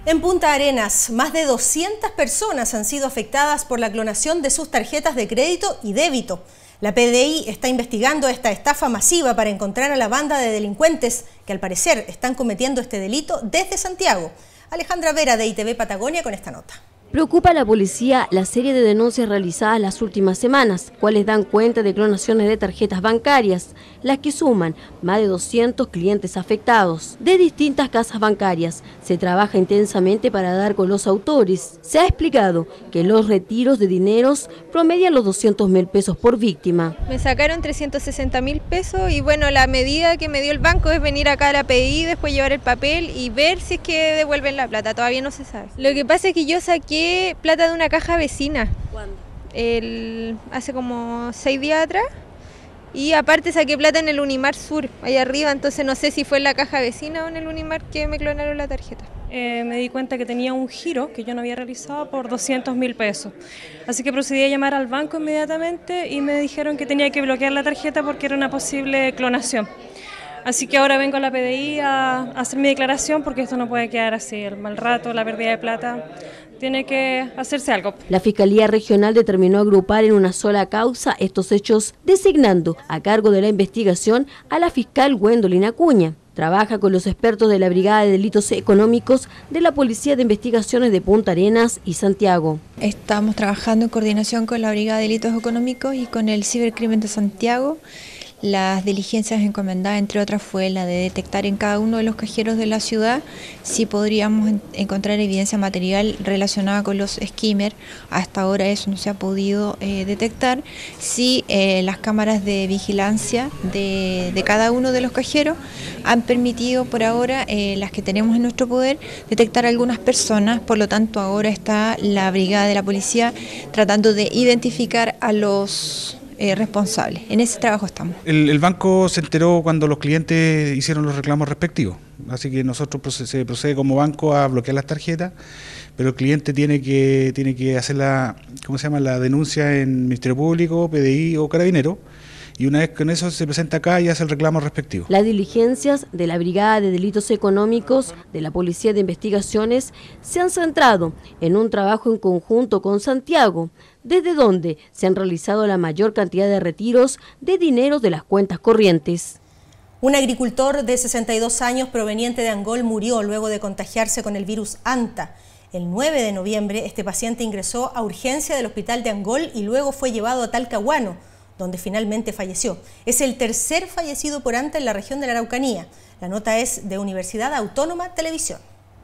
En Punta Arenas, más de 200 personas han sido afectadas por la clonación de sus tarjetas de crédito y débito. La PDI está investigando esta estafa masiva para encontrar a la banda de delincuentes que al parecer están cometiendo este delito desde Santiago. Alejandra Vera de ITV Patagonia con esta nota. Preocupa a la policía la serie de denuncias realizadas las últimas semanas, cuales dan cuenta de clonaciones de tarjetas bancarias, las que suman más de 200 clientes afectados. De distintas casas bancarias se trabaja intensamente para dar con los autores. Se ha explicado que los retiros de dineros promedian los 200.000 pesos por víctima. Me sacaron 360.000 pesos y bueno, la medida que me dio el banco es venir acá a la PDI, después llevar el papel y ver si es que devuelven la plata. Todavía no se sabe. Lo que pasa es que yo saqué plata de una caja vecina. ¿Cuándo? Hace como 6 días atrás. Y aparte saqué plata en el Unimar Sur, allá arriba, entonces no sé si fue en la caja vecina o en el Unimar que me clonaron la tarjeta. Me di cuenta que tenía un giro que yo no había realizado por 200.000 pesos. Así que procedí a llamar al banco inmediatamente y me dijeron que tenía que bloquear la tarjeta porque era una posible clonación. Así que ahora vengo a la PDI a hacer mi declaración porque esto no puede quedar así. El mal rato, la pérdida de plata, tiene que hacerse algo. La Fiscalía Regional determinó agrupar en una sola causa estos hechos, designando a cargo de la investigación a la fiscal Gwendolyn Acuña. Trabaja con los expertos de la Brigada de Delitos Económicos de la Policía de Investigaciones de Punta Arenas y Santiago. Estamos trabajando en coordinación con la Brigada de Delitos Económicos y con el Cibercrimen de Santiago. Las diligencias encomendadas, entre otras, fue la de detectar en cada uno de los cajeros de la ciudad si podríamos encontrar evidencia material relacionada con los skimmers. Hasta ahora eso no se ha podido detectar. Sí, las cámaras de vigilancia de cada uno de los cajeros han permitido por ahora, las que tenemos en nuestro poder, detectar a algunas personas. Por lo tanto, ahora está la brigada de la policía tratando de identificar a los responsables. En ese trabajo estamos. El banco se enteró cuando los clientes hicieron los reclamos respectivos, así que nosotros se procede como banco a bloquear las tarjetas, pero el cliente tiene que hacer la denuncia en Ministerio Público, PDI o Carabinero, y una vez con eso se presenta acá y hace el reclamo respectivo. Las diligencias de la Brigada de Delitos Económicos de la Policía de Investigaciones se han centrado en un trabajo en conjunto con Santiago, desde donde se han realizado la mayor cantidad de retiros de dinero de las cuentas corrientes. Un agricultor de 62 años proveniente de Angol murió luego de contagiarse con el virus Anta. El 9 de noviembre este paciente ingresó a urgencia del hospital de Angol y luego fue llevado a Talcahuano, donde finalmente falleció. Es el tercer fallecido por Anta en la región de la Araucanía. La nota es de Universidad Autónoma Televisión.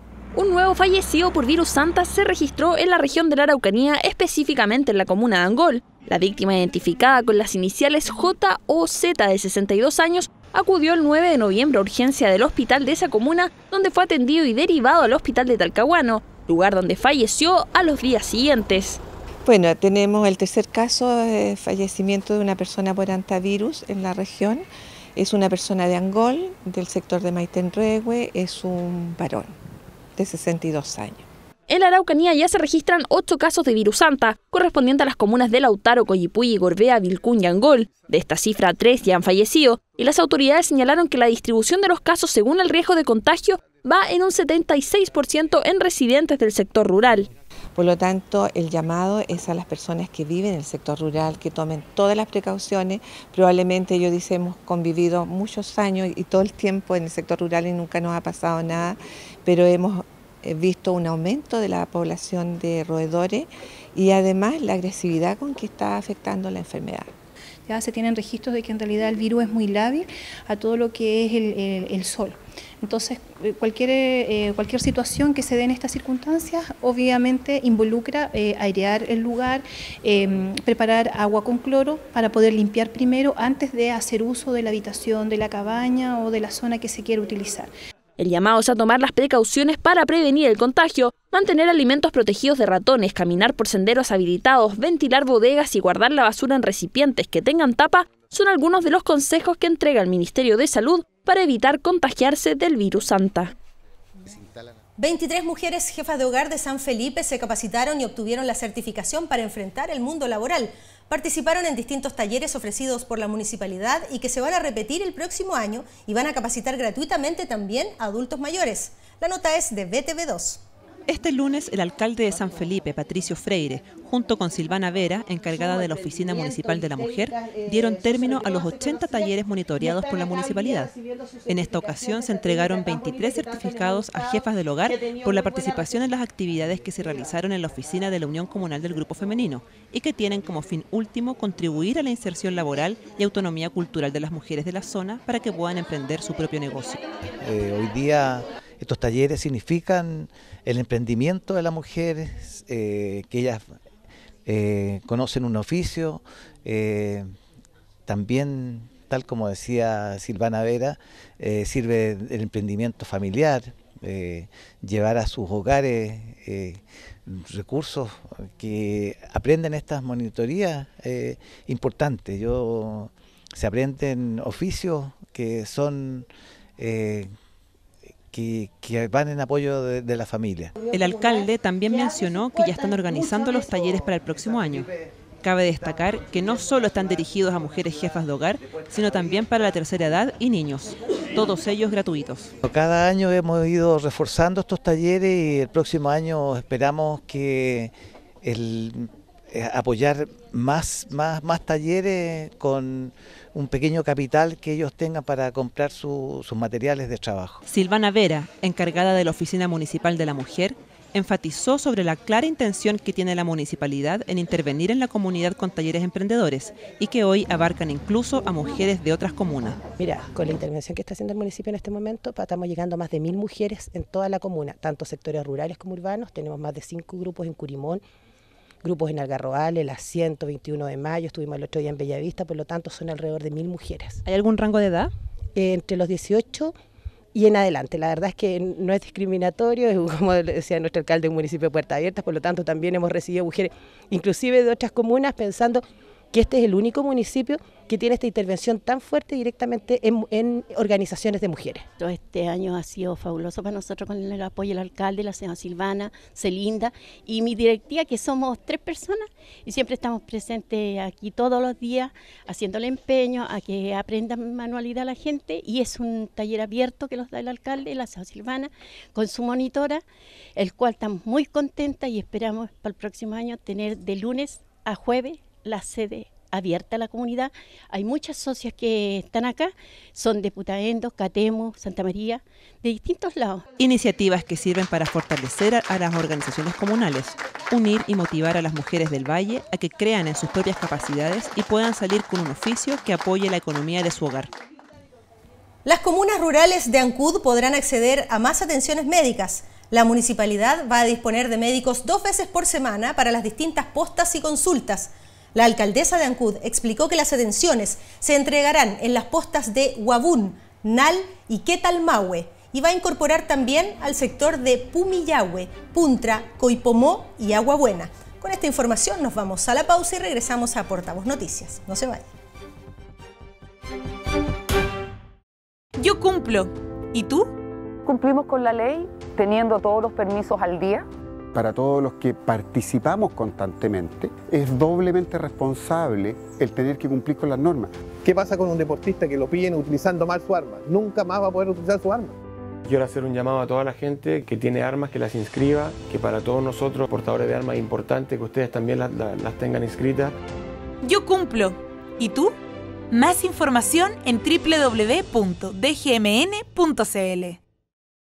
Un nuevo fallecido por virus Anta se registró en la región de la Araucanía, específicamente en la comuna de Angol. La víctima, identificada con las iniciales JOZ de 62 años, acudió el 9 de noviembre a urgencia del hospital de esa comuna, donde fue atendido y derivado al hospital de Talcahuano, lugar donde falleció a los días siguientes. Bueno, tenemos el tercer caso de fallecimiento de una persona por antivirus en la región. Es una persona de Angol, del sector de Maitenrehue, es un varón de 62 años. En la Araucanía ya se registran 8 casos de virus Anta, correspondientes a las comunas de Lautaro, Coyipulli, Gorbea, Vilcún y Angol. De esta cifra, 3 ya han fallecido, y las autoridades señalaron que la distribución de los casos según el riesgo de contagio va en un 76% en residentes del sector rural. Por lo tanto, el llamado es a las personas que viven en el sector rural, que tomen todas las precauciones. Probablemente ellos hemos convivido muchos años y todo el tiempo en el sector rural y nunca nos ha pasado nada, pero hemos visto un aumento de la población de roedores y además la agresividad con que está afectando la enfermedad. Ya se tienen registros de que en realidad el virus es muy lábil a todo lo que es el sol. Entonces, cualquier situación que se dé en estas circunstancias, obviamente involucra airear el lugar, preparar agua con cloro para poder limpiar primero antes de hacer uso de la habitación, de la cabaña o de la zona que se quiera utilizar. El llamado es a tomar las precauciones para prevenir el contagio, mantener alimentos protegidos de ratones, caminar por senderos habilitados, ventilar bodegas y guardar la basura en recipientes que tengan tapa son algunos de los consejos que entrega el Ministerio de Salud para evitar contagiarse del virus Anta. 23 mujeres jefas de hogar de San Felipe se capacitaron y obtuvieron la certificación para enfrentar el mundo laboral. Participaron en distintos talleres ofrecidos por la municipalidad y que se van a repetir el próximo año y van a capacitar gratuitamente también a adultos mayores. La nota es de BTV2. Este lunes, el alcalde de San Felipe, Patricio Freire, junto con Silvana Vera, encargada de la Oficina Municipal de la Mujer, dieron término a los 80 talleres monitoreados por la municipalidad. En esta ocasión se entregaron 23 certificados a jefas del hogar por la participación en las actividades que se realizaron en la oficina de la Unión Comunal del Grupo Femenino y que tienen como fin último contribuir a la inserción laboral y autonomía cultural de las mujeres de la zona para que puedan emprender su propio negocio. Hoy día estos talleres significan el emprendimiento de las mujeres, que ellas conocen un oficio, también, tal como decía Silvana Vera, sirve el emprendimiento familiar, llevar a sus hogares recursos que aprenden estas monitorías importantes. Se aprenden oficios que son que van en apoyo de la familia. El alcalde también mencionó que ya están organizando los talleres para el próximo año. Cabe destacar que no solo están dirigidos a mujeres jefas de hogar, sino también para la tercera edad y niños, todos ellos gratuitos. Cada año hemos ido reforzando estos talleres y el próximo año esperamos que apoyar más talleres con un pequeño capital que ellos tengan para comprar sus materiales de trabajo. Silvana Vera, encargada de la Oficina Municipal de la Mujer, enfatizó sobre la clara intención que tiene la municipalidad en intervenir en la comunidad con talleres emprendedores y que hoy abarcan incluso a mujeres de otras comunas. Mira, con la intervención que está haciendo el municipio en este momento, estamos llegando a más de 1000 mujeres en toda la comuna, tanto sectores rurales como urbanos. Tenemos más de 5 grupos en Curimón, grupos en Algarrobales, las 121 de mayo, estuvimos el otro día en Bellavista, por lo tanto son alrededor de 1000 mujeres. ¿Hay algún rango de edad? Entre los 18 y en adelante. La verdad es que no es discriminatorio, como decía nuestro alcalde, un municipio de puertas abiertas, por lo tanto también hemos recibido mujeres, inclusive de otras comunas, pensando que este es el único municipio que tiene esta intervención tan fuerte directamente en organizaciones de mujeres. Este año ha sido fabuloso para nosotros con el apoyo del alcalde, la señora Silvana, Celinda y mi directiva, que somos 3 personas y siempre estamos presentes aquí todos los días haciéndole empeño a que aprendan manualidad a la gente, y es un taller abierto que los da el alcalde, la señora Silvana, con su monitora, el cual estamos muy contentas y esperamos para el próximo año tener de lunes a jueves la sede abierta a la comunidad. Hay muchas socias que están acá, son de Putaendo, Catemo, Santa María, de distintos lados. Iniciativas que sirven para fortalecer a las organizaciones comunales, unir y motivar a las mujeres del Valle a que crean en sus propias capacidades y puedan salir con un oficio que apoye la economía de su hogar. Las comunas rurales de Ancud podrán acceder a más atenciones médicas. La municipalidad va a disponer de médicos 2 veces por semana para las distintas postas y consultas. La alcaldesa de Ancud explicó que las atenciones se entregarán en las postas de Huabún, Nal y Quetalmahue y va a incorporar también al sector de Pumillahue, Puntra, Coipomó y Agua Buena. Con esta información nos vamos a la pausa y regresamos a Portavoz Noticias. No se vayan. Yo cumplo. ¿Y tú? Cumplimos con la ley, teniendo todos los permisos al día. Para todos los que participamos constantemente, es doblemente responsable el tener que cumplir con las normas. ¿Qué pasa con un deportista que lo pillen utilizando mal su arma? Nunca más va a poder utilizar su arma. Quiero hacer un llamado a toda la gente que tiene armas, que las inscriba, que para todos nosotros, portadores de armas, es importante que ustedes también las tengan inscritas. Yo cumplo. ¿Y tú? Más información en www.dgmn.cl.